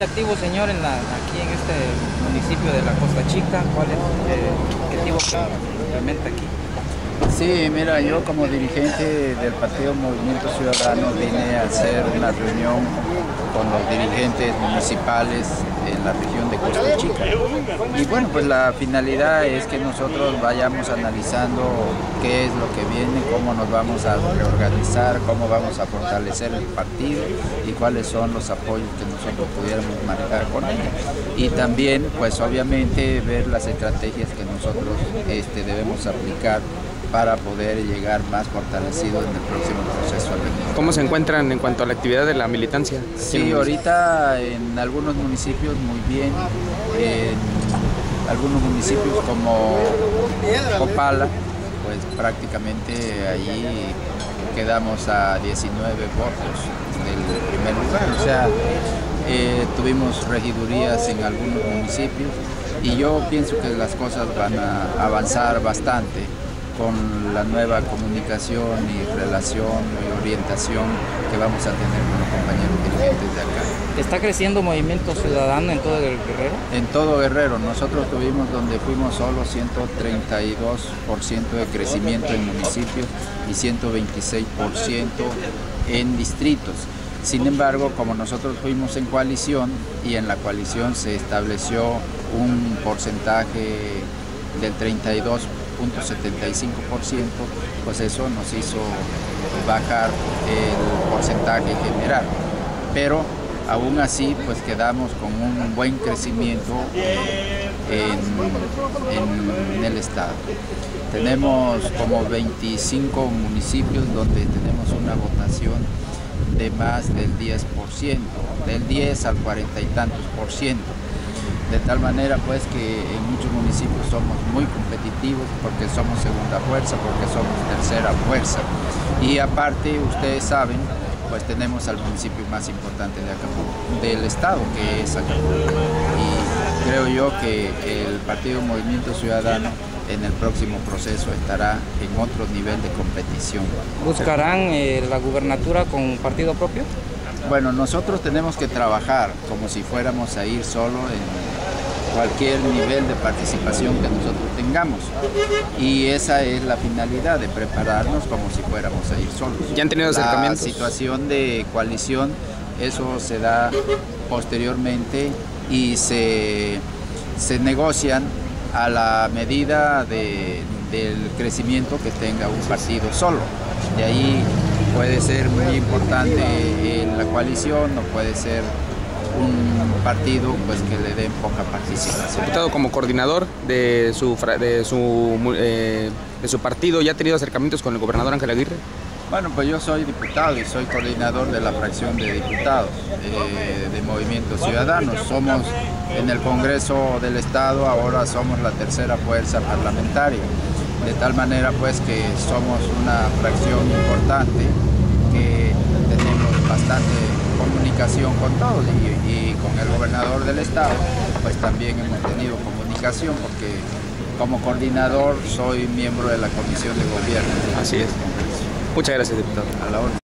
Activo, señor, aquí en este municipio de la Costa Chica, ¿cuál es el objetivo que implementa aquí? Sí, mira, yo como dirigente del Partido Movimiento Ciudadano vine a hacer una reunión con los dirigentes municipales en la región de Costa Chica. Y bueno, pues la finalidad es que nosotros vayamos analizando qué es lo que viene, cómo nos vamos a reorganizar, cómo vamos a fortalecer el partido y cuáles son los apoyos que nosotros pudiéramos manejar con él. Y también, pues obviamente, ver las estrategias que nosotros debemos aplicar para poder llegar más fortalecido en el próximo proceso electoral. ¿Cómo se encuentran en cuanto a la actividad de la militancia? Sí, ahorita en algunos municipios muy bien, en algunos municipios como Copala, pues prácticamente allí quedamos a 19 votos del primer lugar, o sea, tuvimos regidurías en algunos municipios y yo pienso que las cosas van a avanzar bastante con la nueva comunicación y relación y orientación que vamos a tener con los compañeros dirigentes de acá. ¿Está creciendo Movimiento Ciudadano en todo el Guerrero? En todo Guerrero, nosotros tuvimos donde fuimos solo 132% de crecimiento en municipios y 126% en distritos. Sin embargo, como nosotros fuimos en coalición y en la coalición se estableció un porcentaje del 32,75%, pues eso nos hizo bajar el porcentaje general. Pero aún así, pues quedamos con un buen crecimiento en el estado. Tenemos como 25 municipios donde tenemos una votación de más del 10%, del 10 al 40 y tantos por ciento. De tal manera pues que en muchos municipios somos muy competitivos porque somos segunda fuerza, porque somos tercera fuerza. Y aparte, ustedes saben, pues tenemos al municipio más importante de Acapulco, del estado, que es Acapulco. Y creo yo que el Partido Movimiento Ciudadano en el próximo proceso estará en otro nivel de competición. ¿Buscarán la gubernatura con partido propio? Bueno, nosotros tenemos que trabajar como si fuéramos a ir solo en cualquier nivel de participación que nosotros tengamos. Y esa es la finalidad, de prepararnos como si fuéramos a ir solos. ¿Ya han tenido acercamientos? La situación de coalición, eso se da posteriormente y se negocian a la medida del crecimiento que tenga un partido solo. De ahí puede ser muy importante en la coalición o puede ser un partido pues que le den poca participación. Diputado, como coordinador de su partido, ¿ya ha tenido acercamientos con el gobernador Ángel Aguirre? Bueno, pues yo soy diputado y soy coordinador de la fracción de diputados de Movimiento Ciudadano. Somos en el Congreso del Estado, ahora somos la tercera fuerza parlamentaria. De tal manera pues que somos una fracción importante, que tenemos bastante comunicación con todos y con el gobernador del estado pues también hemos tenido comunicación porque como coordinador soy miembro de la Comisión de Gobierno. Así es. Muchas gracias, diputado. A la orden.